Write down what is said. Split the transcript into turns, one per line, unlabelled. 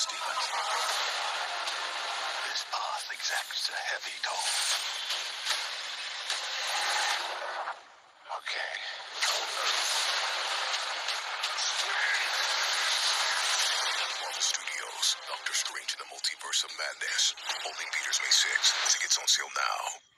Stevens. This path exacts a heavy toll. Okay. Marvel Studios, Doctor Strange in the Multiverse of Madness. Only theaters May 6th. Tickets on sale now.